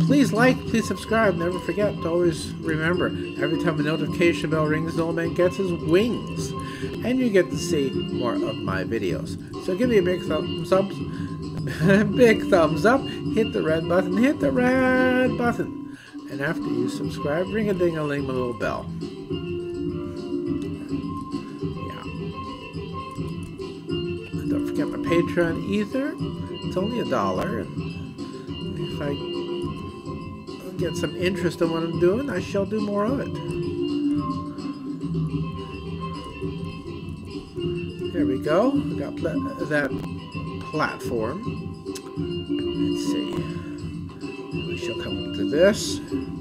Please like, please subscribe. Never forget to always remember, every time a notification bell rings, the old man gets his wings. And you get to see more of my videos. So give me a big thumbs up. Big thumbs up. Hit the red button. Hit the red button. And after you subscribe, ring a ding-a-ling, my little bell. Yeah. And don't forget my Patreon either. It's only $1. And if I get some interest in what I'm doing, I shall do more of it. There we go. We got that platform. Let's see. We shall come up to this.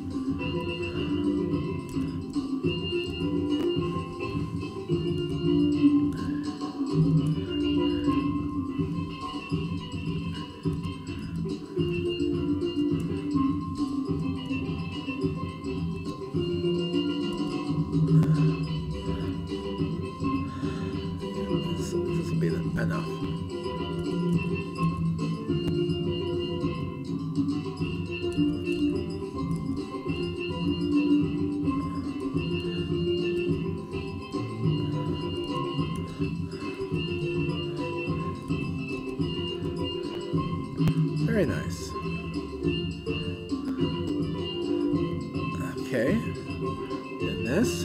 This will be enough. Very nice. Okay. And this.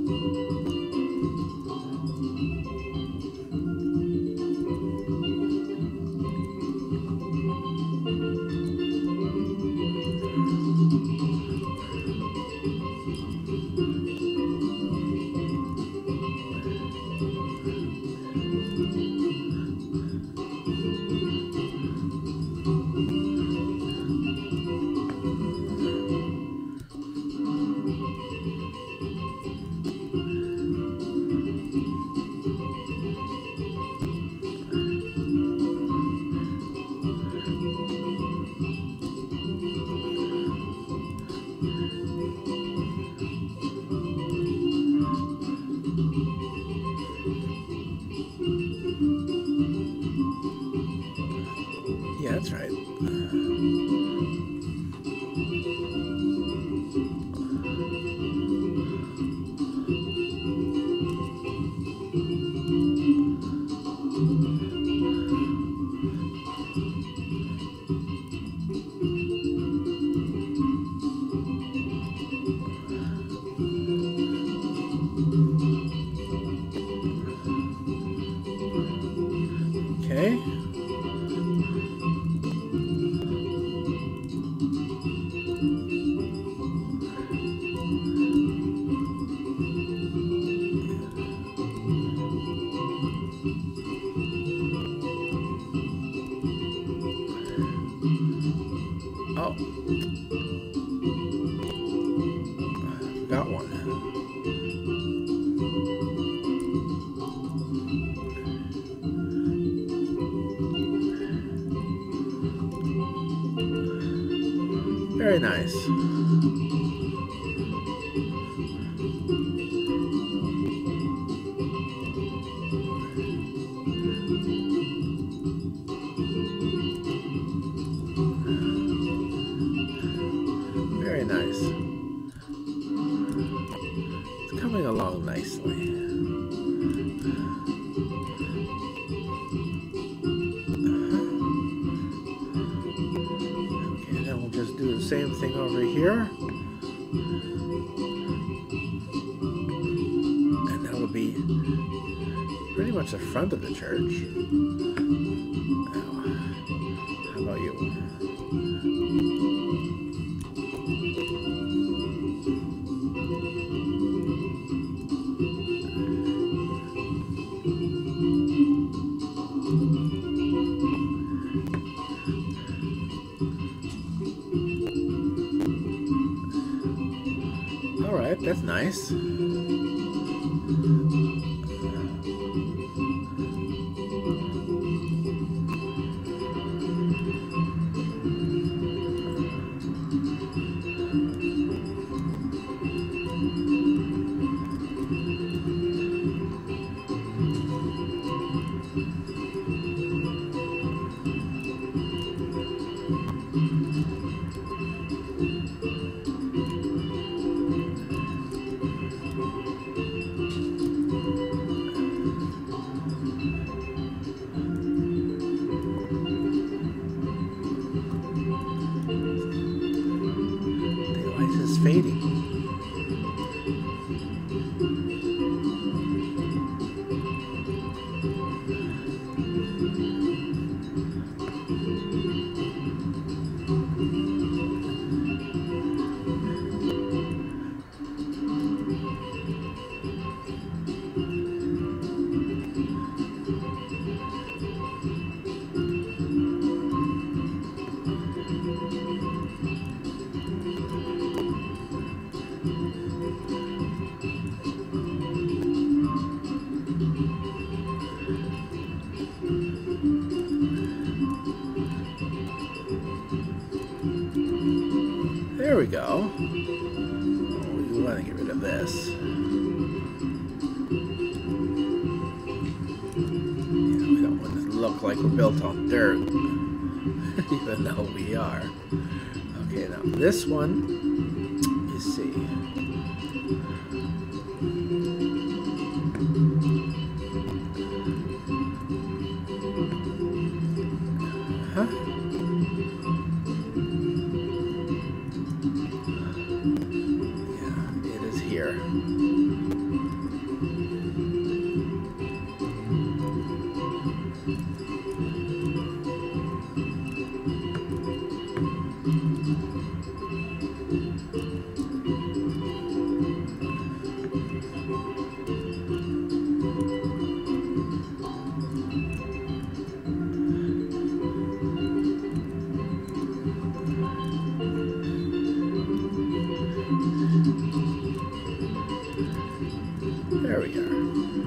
Yeah, that's right. Okay. Oh. Got one. Very nice. Very nice. It's coming along nicely. Okay, then we'll just do the same thing over here. And that will be pretty much the front of the church. Now, how about you? All right, that's nice. fading. There we go. Oh, we want to get rid of this. Yeah, we don't want it to look like we're built on dirt, even though we are. Okay, now this one, you see. Here. There we are.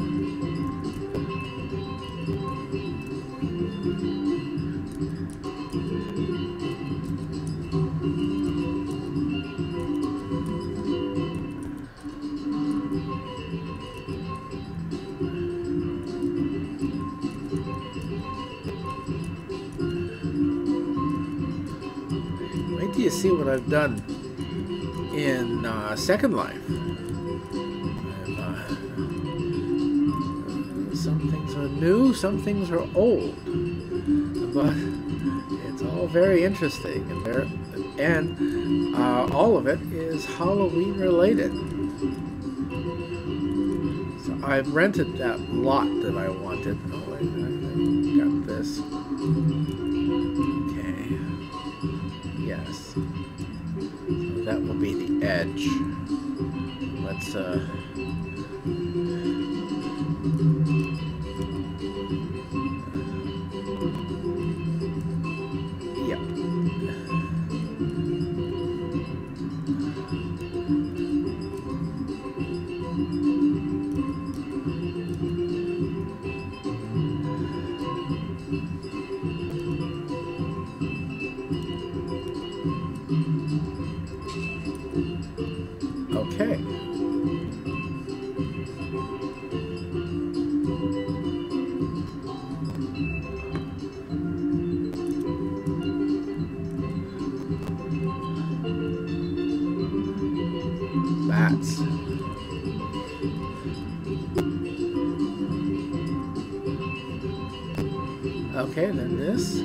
Wait till you see what I've done in Second Life. Some things are new, some things are old, but it's all very interesting, and all of it is Halloween related. So I've rented that lot that I wanted. Oh, I got this. Okay. Yes. So that will be the edge. Let's yeah. Okay. Bats. Okay, then this.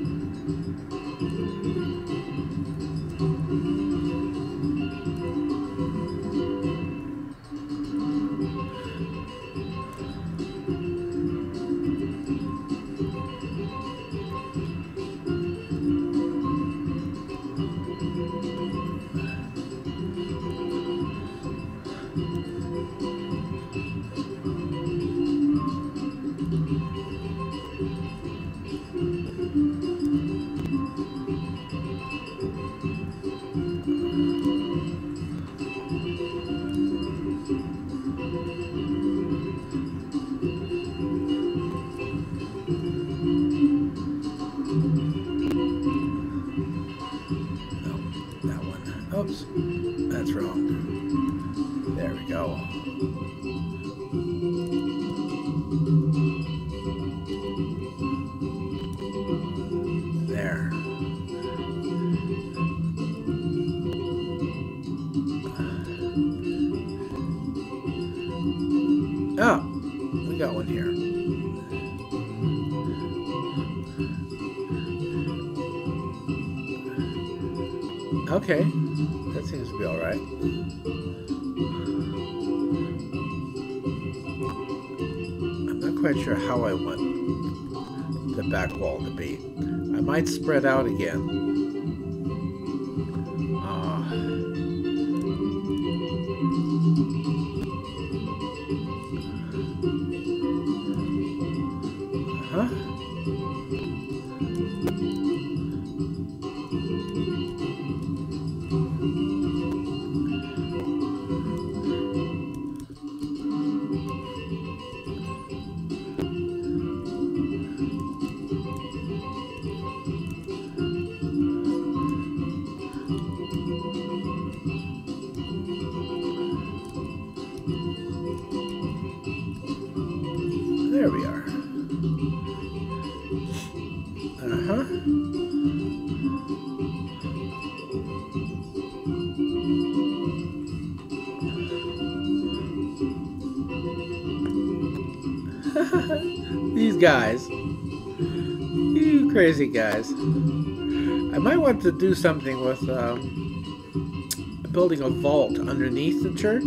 Oops, that's wrong. There we go. There. Oh, we got one here. Okay. That seems to be all right. I'm not quite sure how I want the back wall to be. I might spread out again. There we are. These guys. You crazy guys. I might want to do something with building a vault underneath the church.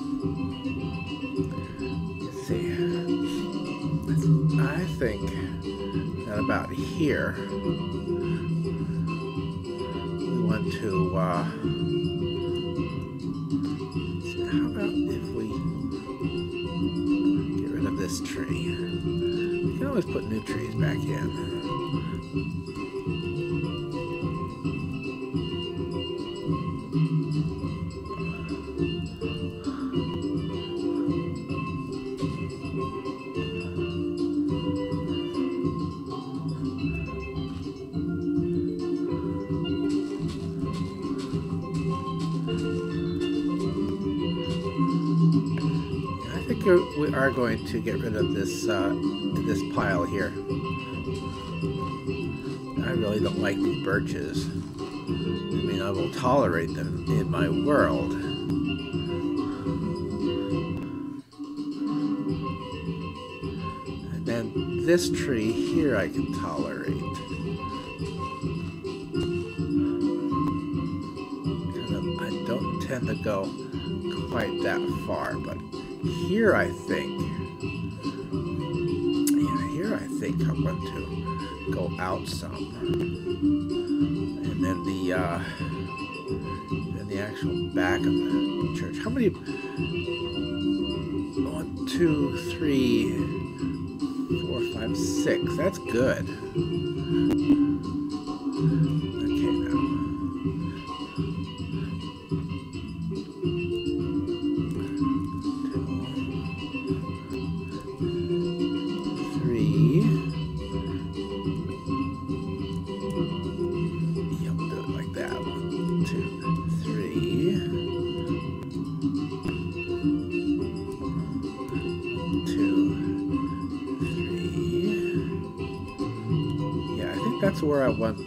Let's see. I think that about here we want to how about if we get rid of this tree? We can always put new trees back in. We are going to get rid of this this pile here. I really don't like these birches. I mean, I will tolerate them in my world. And then this tree here I can tolerate. I don't tend to go quite that far, but here I think, here I think I'm going to go out some, and then the actual back of the church. How many? 1, 2, 3, 4, 5, 6. That's good. Okay, now. 2, 3. Yeah, I think that's where I want.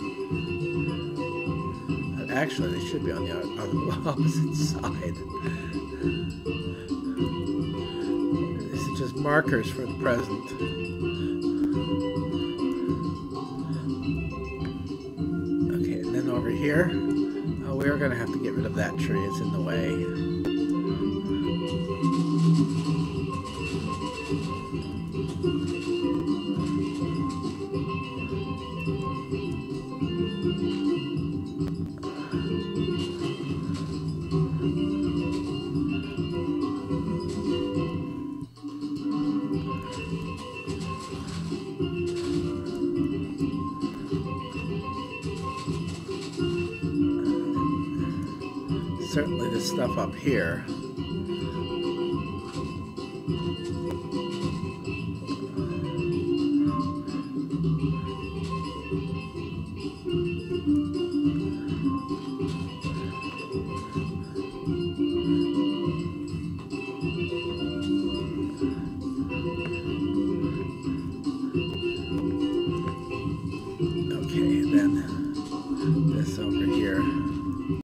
Actually, they should be on the opposite side. This is just markers for the present. Okay, and then over here, we are going to have to get rid of that tree. It's in the way. Certainly this stuff up here.